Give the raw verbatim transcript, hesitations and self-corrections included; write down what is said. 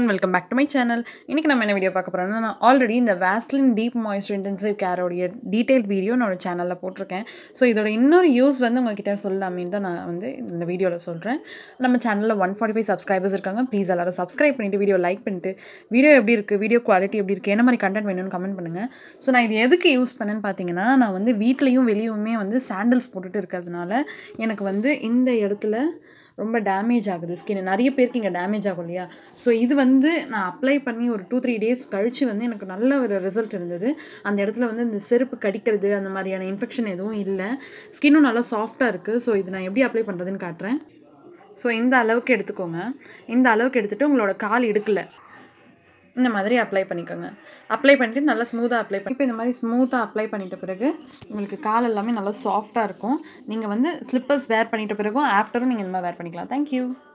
everyone, welcome back to my channel. இன்னைக்கு நம்ம என்ன வீடியோ பார்க்க போறோம்னா நான் ஆல்ரெடி இந்த vaseline deep moisture intensive care உடைய டீடைல் வீடியோ நான் சேனல்ல போட்டுருக்கேன். சோ இதோட இன்னொரு யூஸ் வந்து உங்ககிட்ட சொல்லலாம்னு தான் நான் வந்து இந்த வீடியோல சொல்றேன். நம்ம சேனல்ல one forty-five சப்ஸ்கிரைபர்ஸ் இருக்காங்க. ப்ளீஸ் எல்லாரும் சப்ஸ்கிரைப் பண்ணிட்டு வீடியோ லைக் பண்ணிட்டு வீடியோ எப்படி இருக்கு, வீடியோ குவாலிட்டி எப்படி இருக்கு, என்ன மாதிரி கண்டென்ட் வேணும்னு கமெண்ட் பண்ணுங்க. சோ நான் இது எதுக்கு யூஸ் பண்ணேன்னு பாத்தீங்கன்னா நான் வந்து வீட்லயும் வெளியவுமே வந்து சாண்டல்ஸ் போட்டுட்டு இருக்கிறதுனால எனக்கு வந்து இந்த இடத்துல ரொம்ப டேமேஜ் ஆகுது ஸ்கின். நிறைய பேருக்கு இங்கே டேமேஜ் ஆகும் இல்லையா. ஸோ இது வந்து நான் அப்ளை பண்ணி ஒரு டூ த்ரீ டேஸ் கழித்து வந்து எனக்கு நல்ல ஒரு ரிசல்ட் இருந்தது. அந்த இடத்துல வந்து இந்த செருப்பு கடிக்கிறது அந்த மாதிரியான இன்ஃபெக்ஷன் எதுவும் இல்லை. ஸ்கின்னும் நல்லா சாஃப்டாக இருக்குது. ஸோ இது நான் எப்படி அப்ளை பண்ணுறதுன்னு காட்டுறேன். ஸோ இந்த அளவுக்கு எடுத்துக்கோங்க. இந்த அளவுக்கு எடுத்துகிட்டு உங்களோட கால் இடுக்கல இந்த மாதிரி அப்ளை பண்ணிக்கோங்க. அப்ளை பண்ணிட்டு நல்லா ஸ்மூத்தாக அப்ளை பண்ணி இப்போ இந்த மாதிரி ஸ்மூத்தாக அப்ளை பண்ணிட்ட பிறகு உங்களுக்கு கால் எல்லாமே நல்லா சாஃப்டாக இருக்கும். நீங்கள் வந்து ஸ்லிப்பர்ஸ் வேர் பண்ணிட்ட பிறகும் ஆஃப்டரும் நீங்கள் இந்த மாதிரி வேர் பண்ணிக்கலாம். தேங்க்யூ.